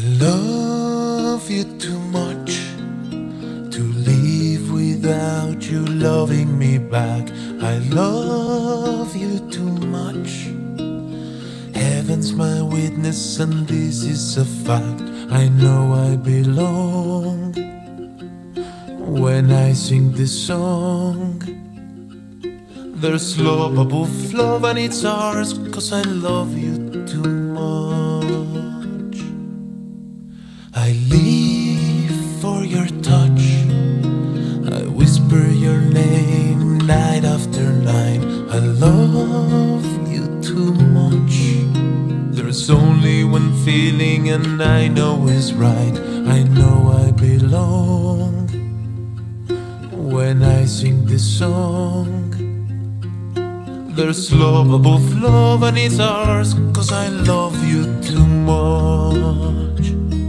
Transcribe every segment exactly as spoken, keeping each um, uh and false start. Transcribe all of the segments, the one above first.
love you too much to live without you loving me back. I love you too much. Heaven's my witness, and this is a fact. I know I belong when I sing this song. There's love above love, and it's ours, 'cause I love you too much. I live for your touch. I whisper your name night after night. I love you too much. There's only one feeling, and I know is right. I know I belong when I sing this song. There's love above love, and it's ours, 'cause I love you too much.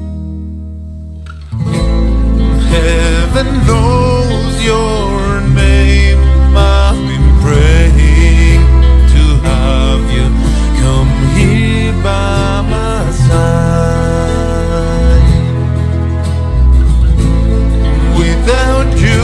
Heaven knows your name. I've been praying to have you come here by my side. Without you,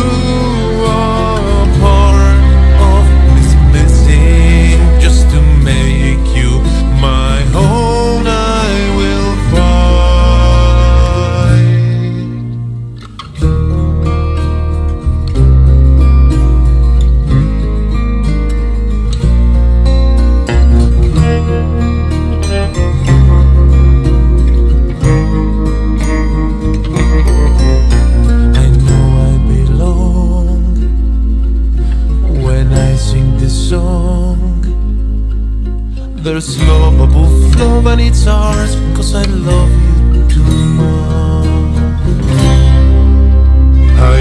there's love above love, and it's ours, 'cause I love you too much. I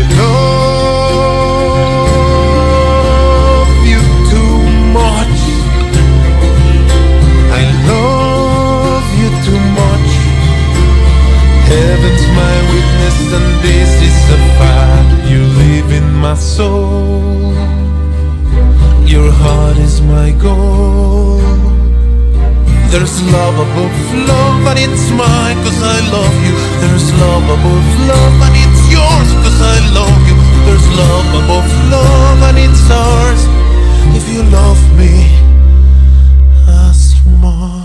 love you too much. I love you too much. Heaven's my witness, and this is a fact. You live in my soul. Your heart is my goal. There's love above love, and it's mine, 'cause I love you. There's love above love, and it's yours, 'cause I love you. There's love above love, and it's ours, if you love me as much.